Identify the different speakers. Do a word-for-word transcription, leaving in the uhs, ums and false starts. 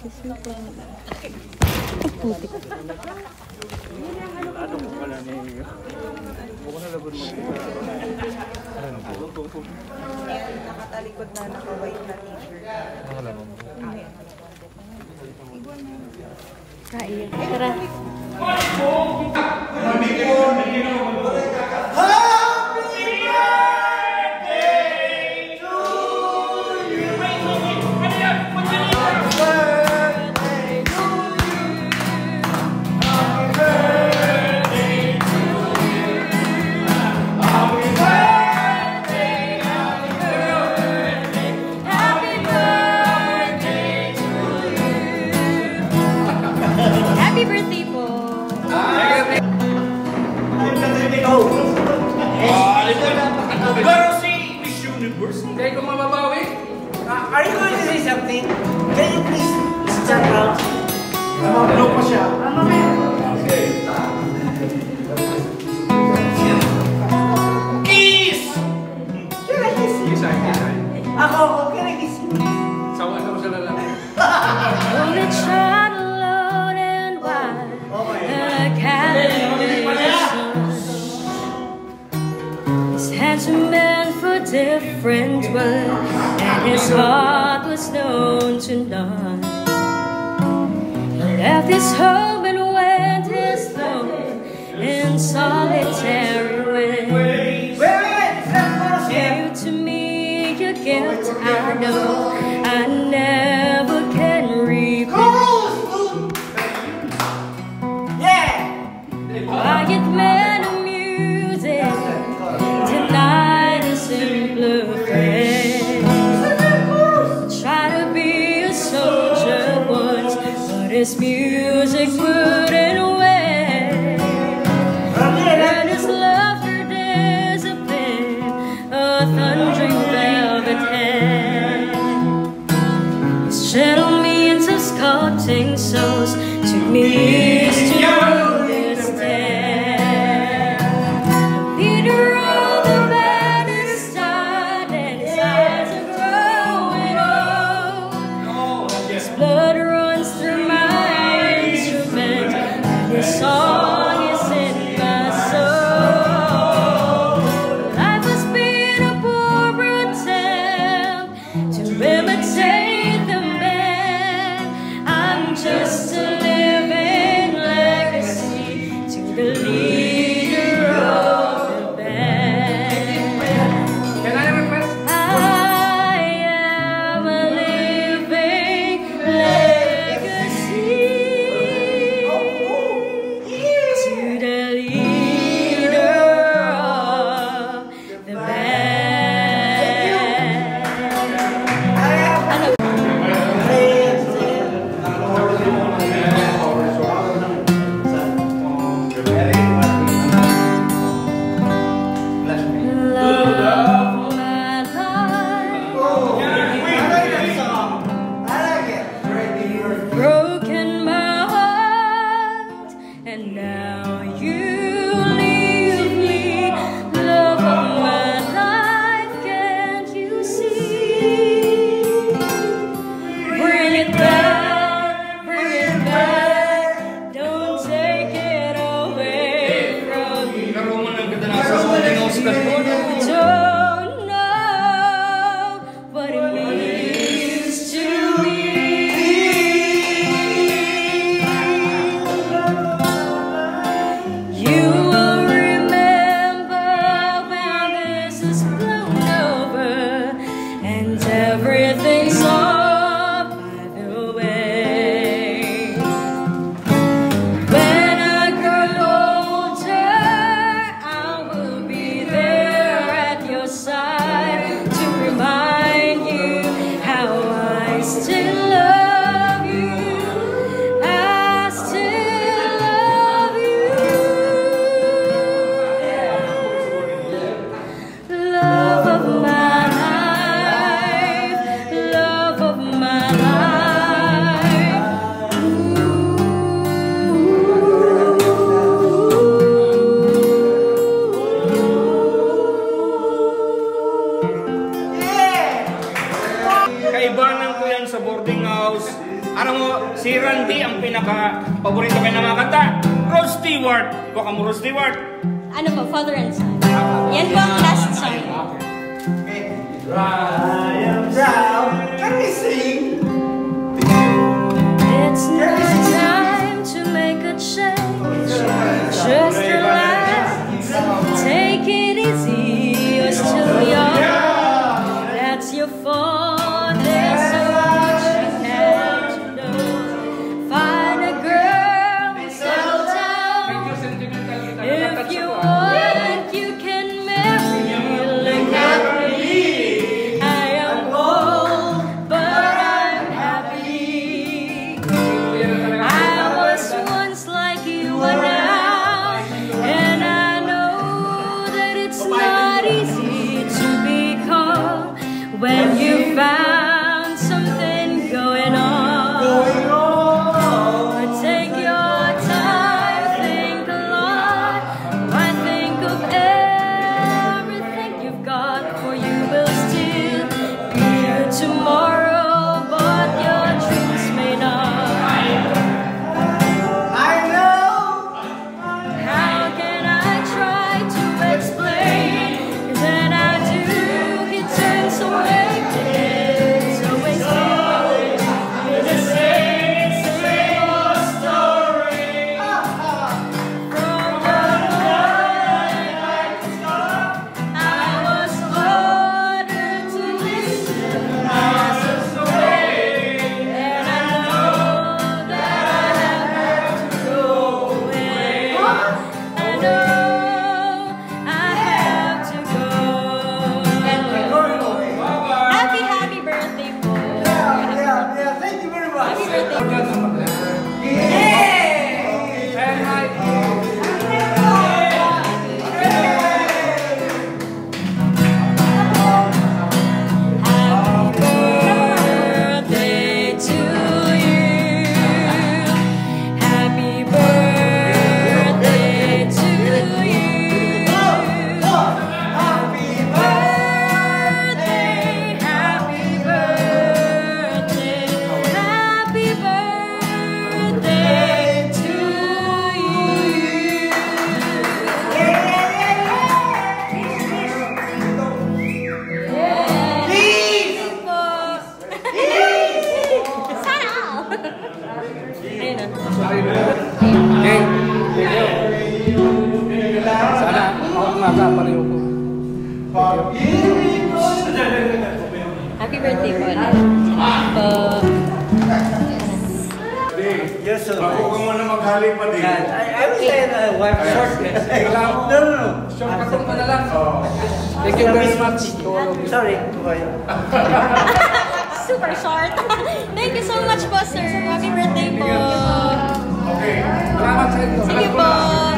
Speaker 1: Putik.
Speaker 2: Ano ko pala niyo? Bukan na labon mo.
Speaker 3: Nakatalikod na naka-white na t-shirt.
Speaker 2: Nakalaman mo.
Speaker 1: Kaya. Tara. Happy birthday po!
Speaker 4: Pero si Miss Universe, hindi ko mababawi.
Speaker 5: Uh, are you going to say something? Can you please stand out? Namamalo pa siya.
Speaker 4: Okay. Kiss!
Speaker 5: Can I kiss you?
Speaker 4: Kiss ay, kiss ay.
Speaker 5: Ako, ako, can I kiss you?
Speaker 4: Sawan ako sa lalaki.
Speaker 1: Only child alone and wide, and a calculation. His hands were meant for different work, and his heart was known to none. He left his home and went his lone in solitary way.
Speaker 5: Wait, wait, wait!
Speaker 1: You to me, your guilt, I know I never can repay.
Speaker 5: Yeah!
Speaker 1: Quiet man of music, denied a simpler fate. Try to be a soldier once, but his music wouldn't wait. And his laughter disappeared, a thundering velvet head. His gentle means of sculpting souls took me years to understand. Peter rolled the band is tired and his eyes are growing old. His blood runs through my instrument and his song is in my soul. Life has been a poor attempt to imitate the man. I'm just a living legacy to the leader of the band.
Speaker 4: Can I request?
Speaker 1: I am a living legacy to the leader of the band. Ano? Love of my life, broken my heart, and now you leave me. Love of my life, can't you see? Bring it back, bring it back, don't take it away from me.
Speaker 4: Karoon mo ng kadalasan sa mga Oscar mo.
Speaker 1: Don't know what it means to me. You will remember when this is blown over and everything's off by the way. When I grow older, I will be there at your side to remind you how I still love you. I still love you. Love of my life, love of my life.
Speaker 5: Yeah!
Speaker 4: Kaibanan ko yan sa boarding house. Aram mo, si Randy ang pinaka-paborito kayo na mga kanta. Rod Stewart. Ikaw ka mo, Rod Stewart.
Speaker 1: Ano po, Father and Son. Yan po ang last song.
Speaker 5: I am proud. Can we sing?
Speaker 1: It's not time to make a change. Just relax. Take it easy. You're still young. That's your fault. There's so much you have to know. Find a girl and settle down. If you want, you can marry. Look at me. I am old, but I'm happy. I was once like you are now, and I know that it's not easy to be calm when you found something going on. But take your time, think a lot. Why think of everything you've got, for you will still be here tomorrow, but your dreams may not.
Speaker 5: I know.
Speaker 1: How can I try to explain? 'Cause when I do, it turns away. It's always been the same, same old story. From the moment I was ordered to listen as a slave, and I know that I have to go away. I know I have to go. Happy, happy birthday, po.
Speaker 5: Yeah, yeah, yeah. Thank you very much.
Speaker 1: Happy birthday. Happy birthday to you. Happy birthday to you. Happy birthday, happy birthday, happy birthday to you. Sana all. Ayun na.
Speaker 2: Okay. Sana ako nga ka pareho ko.
Speaker 1: Happy birthday po ulit. Po.
Speaker 5: You're so
Speaker 6: Ako ka
Speaker 5: nice.
Speaker 6: muna maghalik pa din.
Speaker 5: God, I, I wish I had a wife short. No, no, no.
Speaker 2: Short katong pa na lang. Thank you very much to all of you.
Speaker 5: Sorry. Boy.
Speaker 1: Super short. Thank you so much po, sir. Happy birthday po.
Speaker 6: Okay.
Speaker 2: Salamat sa inyo.
Speaker 1: Sige po.